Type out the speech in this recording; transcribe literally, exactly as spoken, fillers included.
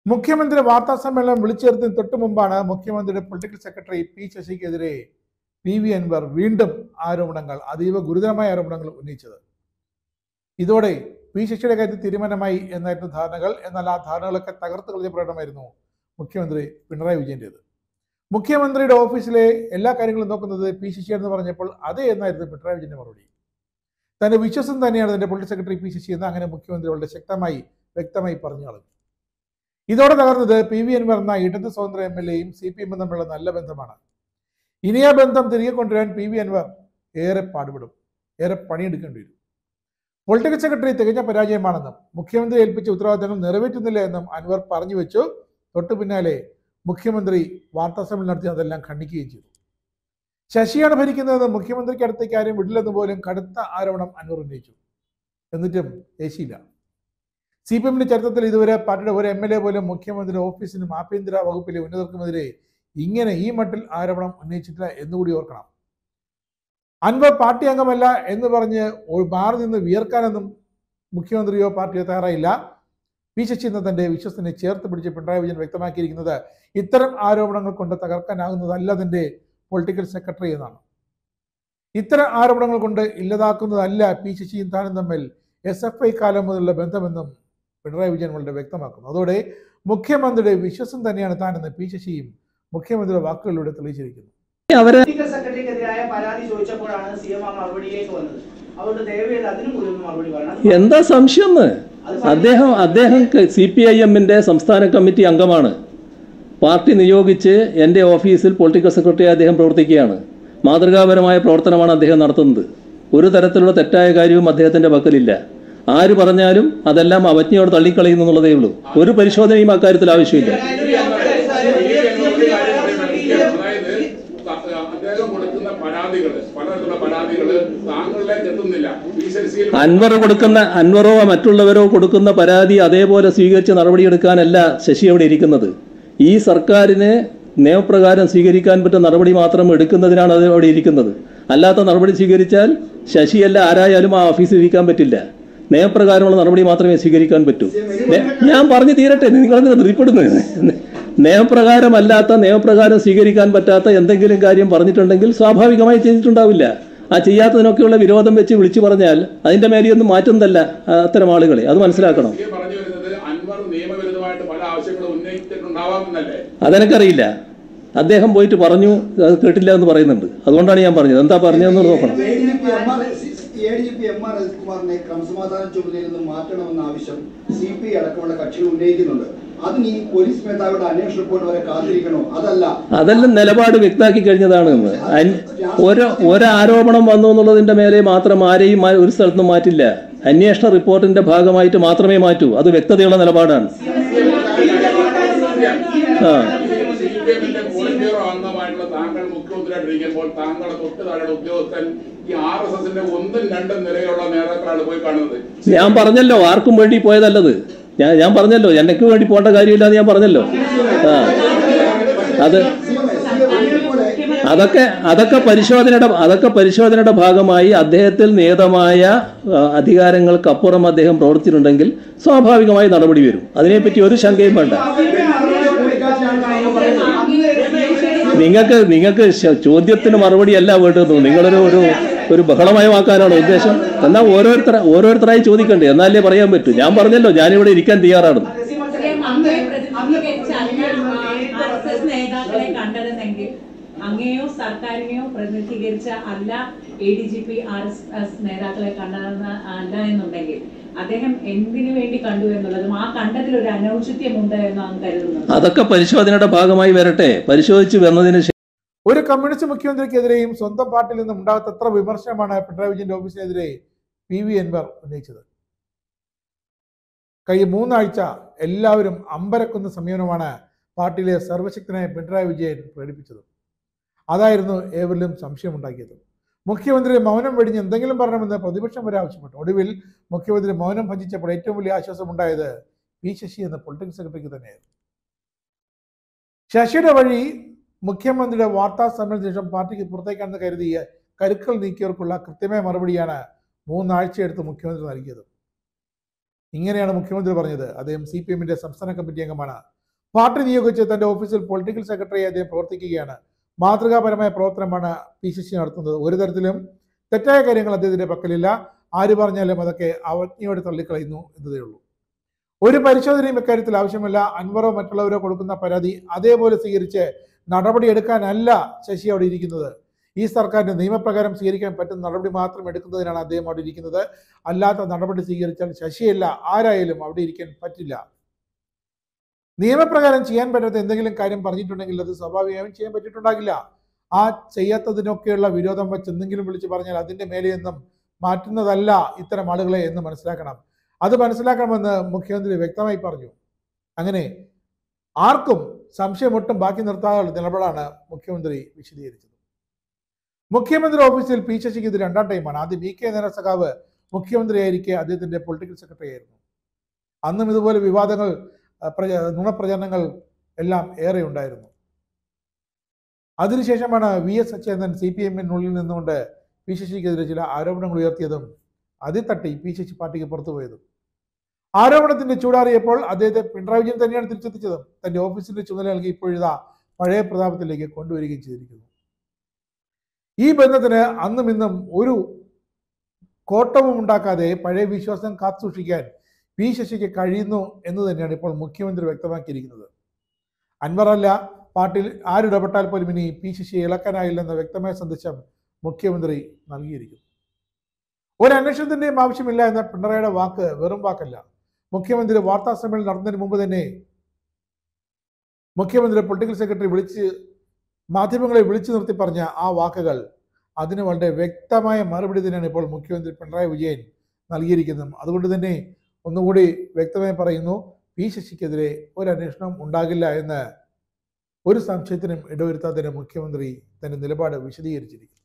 മുഖ്യമന്ത്രി വാർത്താ സമ്മേളനം വിളിച്ചു ചേർത്തതിന് തൊട്ടു മുമ്പാണ് മുഖ്യമന്ത്രിയുടെ പൊളിറ്റിക്കൽ സെക്രട്ടറി പി ശശിക്കെതിരെ പി വി അൻവർ വീണ്ടും ആരോപണങ്ങൾ, അതീവ ഗുരുതരമായ ആരോപണങ്ങൾ ഉന്നയിച്ചത്. ഇതോടെ പി ശശിയുടെ കാര്യത്തിൽ തീരുമാനമായി എന്നായിരുന്നു ധാരണകൾ. എന്നാൽ ആ ധാരണകളൊക്കെ തകർത്ത് കളഞ്ഞ പ്രകടനമായിരുന്നു മുഖ്യമന്ത്രി പിണറായി വിജയൻ്റേത്. മുഖ്യമന്ത്രിയുടെ ഓഫീസിലെ എല്ലാ കാര്യങ്ങളും നോക്കുന്നത് പി ശശിയാണെന്ന് പറഞ്ഞപ്പോൾ അതെ എന്നായിരുന്നു പിണറായി വിജയന്റെ മറുപടി. തന്റെ വിശ്വസം തന്നെയാണ് തന്റെ പൊളിറ്റിക്കൽ സെക്രട്ടറി പി ശശി എന്ന് അങ്ങനെ മുഖ്യമന്ത്രി വളരെ ശക്തമായി വ്യക്തമായി പറഞ്ഞു കളഞ്ഞു. ഇതോടെ തകർന്നത് പി വി അൻവർ എന്ന ഇടത് സ്വതന്ത്ര എം എൽ എയും സി പി എമ്മും തമ്മിലുള്ള നല്ല ബന്ധമാണ്. ഇനി ആ ബന്ധം തിരികെ കൊണ്ടുവരാൻ പി വി അൻവർ ഏറെ പാടുപെടും, ഏറെ പണിയെടുക്കേണ്ടി വരും. പൊളിറ്റിക്കൽ സെക്രട്ടറി തികഞ്ഞ പരാജയമാണെന്നും മുഖ്യമന്ത്രി ഏൽപ്പിച്ച ഉത്തരവാദിത്തങ്ങൾ നിറവേറ്റുന്നില്ല എന്നും അൻവർ പറഞ്ഞു വെച്ചു. തൊട്ടു പിന്നാലെ മുഖ്യമന്ത്രി വാർത്താ സമ്മേളനം നടത്തി അതെല്ലാം ഖണ്ഡിക്കുകയും ചെയ്തു. ശശിയാണ് ഭരിക്കുന്നതെന്ന് മുഖ്യമന്ത്രിക്ക് അടുത്തേക്ക് ആരും വിടില്ലെന്ന് പോലും കടുത്ത ആരോപണം അൻവർ ഉന്നയിച്ചു. എന്നിട്ടും ഏശിയില്ല. സി പി എമ്മിന്റെ ചരിത്രത്തിൽ ഇതുവരെ പാർട്ടിയുടെ ഒരു എം എൽ എ പോലും മുഖ്യമന്ത്രിയുടെ ഓഫീസിനും ആഭ്യന്തര വകുപ്പിലെ ഉന്നതർക്കുമെതിരെ ഇങ്ങനെ ഈ മട്ടിൽ ആരോപണം ഉന്നയിച്ചിട്ടില്ല എന്നുകൂടി ഓർക്കണം. അൻവർ പാർട്ടി അംഗമല്ല എന്ന് പറഞ്ഞ് മാറി നിന്ന് വിയർക്കാനൊന്നും മുഖ്യമന്ത്രിയോ പാർട്ടിയോ തയ്യാറായില്ല. പി ശശി എന്ന തന്റെ വിശ്വസനെ ചേർത്ത് പിടിച്ച് പിണറായി വിജയൻ വ്യക്തമാക്കിയിരിക്കുന്നത് ഇത്തരം ആരോപണങ്ങൾ കൊണ്ട് തകർക്കാനാകുന്നതല്ല തന്റെ പൊളിറ്റിക്കൽ സെക്രട്ടറി എന്നാണ്. ഇത്തരം ആരോപണങ്ങൾ കൊണ്ട് ഇല്ലാതാക്കുന്നതല്ല പി ശശിയും താനും തമ്മിൽ എസ് എഫ് ഐ കാലം മുതലുള്ള ബന്ധമെന്നും പിണറായി വിജയൻ വളരെ വ്യക്തമാക്കുന്നു. അതോടെ മുഖ്യമന്ത്രിയുടെ വിശ്വസം തന്നെയാണ് താനെന്ന് പി ശശിയും മുഖ്യമന്ത്രിയുടെ വാക്കുകളിലൂടെ തെളിയിച്ചിരിക്കുന്നു. എന്താ സംശയം? അദ്ദേഹം അദ്ദേഹം സി പി ഐ എമ്മിന്റെ സംസ്ഥാന കമ്മിറ്റി അംഗമാണ്. പാർട്ടി നിയോഗിച്ച് എൻ്റെ ഓഫീസിൽ പൊളിറ്റിക്കൽ സെക്രട്ടറി അദ്ദേഹം പ്രവർത്തിക്കുകയാണ്. മാതൃകാപരമായ പ്രവർത്തനമാണ് അദ്ദേഹം നടത്തുന്നത്. ഒരു തരത്തിലുള്ള തെറ്റായ കാര്യവും അദ്ദേഹത്തിന്റെ പക്കലില്ല. ആര് പറഞ്ഞാലും അതെല്ലാം അവജ്ഞയോട് തള്ളിക്കളയുന്നു എന്നുള്ളതേ ഉള്ളൂ. ഒരു പരിശോധനയും അക്കാര്യത്തിൽ ആവശ്യമില്ല. അൻവർ കൊടുക്കുന്ന അൻവറോ മറ്റുള്ളവരോ കൊടുക്കുന്ന പരാതി അതേപോലെ സ്വീകരിച്ച് നടപടിയെടുക്കാനല്ല ശശി അവിടെ ഇരിക്കുന്നത്. ഈ സർക്കാരിന് നിയമപ്രകാരം സ്വീകരിക്കാൻ പറ്റുന്ന നടപടി മാത്രം എടുക്കുന്നതിനാണ് അത് അവിടെ ഇരിക്കുന്നത്. അല്ലാത്ത നടപടി സ്വീകരിച്ചാൽ ശശിയല്ല ആരായാലും ആ ഓഫീസിൽ ഇരിക്കാൻ പറ്റില്ല. നിയമപ്രകാരമുള്ള നടപടി മാത്രമേ സ്വീകരിക്കാൻ പറ്റൂ. ഞാൻ പറഞ്ഞു തീരട്ടെ, നിങ്ങളെന്തിനാ ധൃതിപ്പെടുന്നത്? നിയമപ്രകാരമല്ലാത്ത നിയമപ്രകാരം സ്വീകരിക്കാൻ പറ്റാത്ത എന്തെങ്കിലും കാര്യം പറഞ്ഞിട്ടുണ്ടെങ്കിൽ സ്വാഭാവികമായി ചെയ്തിട്ടുണ്ടാവില്ല. ആ ചെയ്യാത്തതിനൊക്കെയുള്ള വിരോധം വെച്ച് വിളിച്ചു പറഞ്ഞാൽ അതിന്റെ മേലെയൊന്നും മാറ്റുന്നതല്ല അത്തരം ആളുകളെ. അത് മനസ്സിലാക്കണം. അതെനിക്കറിയില്ല. അദ്ദേഹം പോയിട്ട് പറഞ്ഞു, അത് കേട്ടില്ല എന്ന് പറയുന്നുണ്ട്. അതുകൊണ്ടാണ് ഞാൻ പറഞ്ഞത്. എന്താ പറഞ്ഞതെന്ന് നോക്കണം. A D G P M R അജിത്കുമാറിനെ ക്രമസമാധാന ചുമതലയിൽ നിന്ന് മാറ്റണമെന്ന ആവശ്യം സി പി ഐ അടക്കമുള്ള കക്ഷികൾ ഉന്നയിക്കുന്നുണ്ട്. അതിന് ഈ പോലീസ് മേധാവിയുടെ അന്വേഷണ റിപ്പോർട്ട് വരെ കാത്തിരിക്കണോ? അതല്ല, അതെല്ലാം നിലപാട് വ്യക്തമാക്കി കഴിഞ്ഞതാണ്. ഒരു ഒരാരോപണം വന്നു എന്നുള്ളതിന്റെ മേലെ മാത്രം ആരെയും ഒരു സ്ഥലത്തും മാറ്റില്ല. അന്വേഷണ റിപ്പോർട്ടിന്റെ ഭാഗമായിട്ട് മാത്രമേ മാറ്റൂ. അത് വ്യക്തതയുള്ള നിലപാടാണ്. ആ താങ്കൾ മുഖ്യമന്ത്രിയായിട്ടിരിക്കുമ്പോൾ താങ്കളെ തൊട്ട് താഴെയുള്ള ഉദ്യോഗസ്ഥൻ ഈ ആർ എസ് എസിന്റെ ഒന്നും രണ്ടും നിലയിലുള്ള നേതാക്കളാണ് പോയി കാണുന്നത്. ഞാൻ പറഞ്ഞല്ലോ, ആർക്കും വേണ്ടി പോയതല്ലത്. ഞാൻ ഞാൻ പറഞ്ഞല്ലോ, എനിക്ക് വേണ്ടി പോകേണ്ട കാര്യമില്ല എന്ന് ഞാൻ പറഞ്ഞല്ലോ. ആ അത് അതൊക്കെ അതൊക്കെ പരിശോധനയുടെ അതൊക്കെ പരിശോധനയുടെ ഭാഗമായി അദ്ദേഹത്തിൽ നിയതമായ അധികാരങ്ങൾക്കപ്പുറം അദ്ദേഹം പ്രവർത്തിച്ചിട്ടുണ്ടെങ്കിൽ സ്വാഭാവികമായി നടപടി വരും. അതിനെപ്പറ്റി ഒരു ശങ്കയും വേണ്ട. നിങ്ങൾക്ക് നിങ്ങൾക്ക് ചോദ്യത്തിന് മറുപടി അല്ല വേണ്ടത്. നിങ്ങളൊരു ഒരു ഒരു ബഹളമയമാക്കാനാണ് ഉദ്ദേശം. എന്നാൽ ഓരോരുത്തർ ഓരോരുത്തരായി ചോദിക്കണ്ടേ, എന്നാലേ പറയാൻ പറ്റൂ. ഞാൻ പറഞ്ഞല്ലോ, ഞാനിവിടെ ഇരിക്കാൻ തയ്യാറാണ്. അങ്ങനെയോ സർക്കാരിനെയോ പ്രതിനിധീകരിച്ച അല്ല A D G P R S S നേതാക്കളെ കണ്ടതെന്ന് അല്ല എന്നുണ്ടെങ്കിൽ അദ്ദേഹം എന്തിനു വേണ്ടി കണ്ടു എന്നുള്ളതും ആ കണ്ടതിൽ ഒരു അനൗചിത്യമുണ്ട് എന്നാണ് കരുതുന്നത്. അതൊക്കെ പരിശോധനയുടെ ഭാഗമായി വരട്ടെ. പരിശോധിച്ച് വന്നതിന് ശേഷം ഒരു കമ്മ്യൂണിസ്റ്റ് മുഖ്യമന്ത്രിക്കെതിരെയും സ്വന്തം പാർട്ടിയിൽ നിന്നും ഉണ്ടാകാത്തത്ര വിമർശനമാണ് പിണറായി വിജയന്റെ ഓഫീസിനെതിരെ പി വി അൻവർ ഉന്നയിച്ചത്. കഴിഞ്ഞ മൂന്നാഴ്ച എല്ലാവരും അമ്പരക്കുന്ന സമീപനമാണ് പാർട്ടിയിലെ സർവശക്തനായ പിണറായി വിജയൻ പ്രകടിപ്പിച്ചത്. അതായിരുന്നു ഏവരിലും സംശയമുണ്ടാക്കിയത്. മുഖ്യമന്ത്രി മൗനം വെടിഞ്ഞ് എന്തെങ്കിലും പറയണമെന്ന് പ്രതിപക്ഷം വരെ ആവശ്യപ്പെട്ടു. ഒടുവിൽ മുഖ്യമന്ത്രി മൗനം ഭജിച്ചപ്പോൾ ഏറ്റവും വലിയ ആശ്വാസം ഉണ്ടായത് പി ശശി എന്ന പൊളിറ്റിക്കൽ സെക്രട്ടറിക്ക് തന്നെയായിരുന്നു. ശശിയുടെ വഴി മുഖ്യമന്ത്രിയുടെ വാർത്താ സമ്മേളനത്തിന് ശേഷം പാർട്ടിക്ക് പുറത്തേക്കാണെന്ന് കരുതിയ കരുക്കൾ നീക്കിയവർക്കുള്ള കൃത്യമായ മറുപടിയാണ് മൂന്നാഴ്ചയെടുത്ത് മുഖ്യമന്ത്രി നൽകിയത്. ഇങ്ങനെയാണ് മുഖ്യമന്ത്രി പറഞ്ഞത്. അദ്ദേഹം സി പി എമ്മിന്റെ സംസ്ഥാന കമ്മിറ്റി അംഗമാണ്. പാർട്ടി നിയോഗിച്ച് തന്റെ ഓഫീസിൽ പൊളിറ്റിക്കൽ സെക്രട്ടറി അദ്ദേഹം പ്രവർത്തിക്കുകയാണ്. മാതൃകാപരമായ പ്രവർത്തനമാണ് പി ശശി നടത്തുന്നത്. ഒരു തരത്തിലും തെറ്റായ കാര്യങ്ങൾ അദ്ദേഹത്തിന്റെ പക്കലില്ല. ആര് പറഞ്ഞാലും അതൊക്കെ അവജ്ഞയോടെ തള്ളിക്കളയുന്നു എന്നതേ ഉള്ളൂ. ഒരു പരിശോധനയും ഇക്കാര്യത്തിൽ ആവശ്യമില്ല. അൻവറോ മറ്റുള്ളവരോ കൊടുക്കുന്ന പരാതി അതേപോലെ സ്വീകരിച്ച് നടപടിയെടുക്കാനല്ല ശശി അവിടെ ഇരിക്കുന്നത്. ഈ സർക്കാരിന്റെ നിയമപ്രകാരം സ്വീകരിക്കാൻ പറ്റുന്ന നടപടി മാത്രം എടുക്കുന്നതിനാണ് അദ്ദേഹം അവിടെ ഇരിക്കുന്നത്. അല്ലാത്ത നടപടി സ്വീകരിച്ചാൽ ശശിയല്ല ആരായാലും അവിടെ ഇരിക്കാൻ പറ്റില്ല. നിയമപ്രകാരം ചെയ്യാൻ പറ്റാത്ത എന്തെങ്കിലും കാര്യം പറഞ്ഞിട്ടുണ്ടെങ്കിൽ അത് സ്വാഭാവികമായും ചെയ്യാൻ പറ്റിയിട്ടുണ്ടാകില്ല. ആ ചെയ്യാത്തതിനൊക്കെയുള്ള വിരോധം വെച്ച് എന്തെങ്കിലും വിളിച്ച് പറഞ്ഞാൽ അതിന്റെ മേലെയൊന്നും മാറ്റുന്നതല്ല ഇത്തരം ആളുകളെ എന്ന് മനസ്സിലാക്കണം. അത് മനസ്സിലാക്കണമെന്ന് മുഖ്യമന്ത്രി വ്യക്തമായി പറഞ്ഞു. അങ്ങനെ ആർക്കും സംശയമൊട്ടും ബാക്കി നിർത്താനുള്ള നിലപാടാണ് മുഖ്യമന്ത്രി വിശദീകരിച്ചത്. മുഖ്യമന്ത്രി ഓഫീസിൽ പി ശശിക്ക് ഇത് രണ്ടാം ടൈമാണ്. ആദ്യം വി കെ നേരസഖാവ് മുഖ്യമന്ത്രിയായിരിക്കെ അദ്ദേഹത്തിന്റെ പൊളിറ്റിക്കൽ സെക്രട്ടറി ആയിരുന്നു. അന്നും ഇതുപോലെ വിവാദങ്ങൾ, നുണപ്രചരണങ്ങൾ എല്ലാം ഏറെ ഉണ്ടായിരുന്നു. അതിനുശേഷമാണ് V S Achuthan C P എമ്മിനുള്ളിൽ നിന്നുകൊണ്ട് പി ശശിക്കെതിരെ ചില ആരോപണങ്ങൾ ഉയർത്തിയതും അതിൽ തട്ടി പി ശശി പാർട്ടിക്ക് പുറത്തുപോയതും. ആരോപണത്തിന്റെ ചൂടാറിയപ്പോൾ അദ്ദേഹത്തെ പിണറായി വിജയൻ തന്നെയാണ് തിരിച്ചെത്തിച്ചതും തന്റെ ഓഫീസിന്റെ ചുമതല നൽകി ഇപ്പോഴിതാ പഴയ പ്രതാപത്തിലേക്ക് കൊണ്ടുവരികയും ചെയ്തിരിക്കുന്നു. ഈ ബന്ധത്തിന് അന്നും ഇന്നും ഒരു കോട്ടവും ഉണ്ടാക്കാതെ പഴയ വിശ്വാസം കാത്തുസൂക്ഷിക്കാൻ പി ശശിക്ക് കഴിയുന്നു എന്ന് തന്നെയാണ് ഇപ്പോൾ മുഖ്യമന്ത്രി വ്യക്തമാക്കിയിരിക്കുന്നത്. അൻവറല്ല, പാർട്ടിയിൽ ആരിടപെട്ടാൽ പോലും ഇനി പി ശശിയെ ഇളക്കാനായില്ലെന്ന വ്യക്തമായ സന്ദേശം മുഖ്യമന്ത്രി നൽകിയിരിക്കുന്നു. ഒരു അന്വേഷണത്തിന്റെയും ആവശ്യമില്ല എന്ന പിണറായിയുടെ വാക്ക് വെറും വാക്കല്ല. മുഖ്യമന്ത്രി വാർത്താ സമ്മേളനം നടന്നതിന് മുമ്പ് തന്നെ മുഖ്യമന്ത്രി പൊളിറ്റിക്കൽ സെക്രട്ടറി വിളിച്ച് മാധ്യമങ്ങളെ വിളിച്ചു നിർത്തി പറഞ്ഞ ആ വാക്കുകൾ അതിന് വളരെ വ്യക്തമായ മറുപടി തന്നെയാണ് ഇപ്പോൾ മുഖ്യമന്ത്രി പിണറായി വിജയൻ നൽകിയിരിക്കുന്നത്. അതുകൊണ്ട് തന്നെ ഒന്നുകൂടി വ്യക്തമായി പറയുന്നു, പി ശശിക്കെതിരെ ഒരു അന്വേഷണം ഉണ്ടാകില്ല എന്ന് ഒരു സംശയത്തിനും ഇടവരുത്താതെ മുഖ്യമന്ത്രി തന്റെ നിലപാട് വിശദീകരിച്ചിരിക്കുന്നു.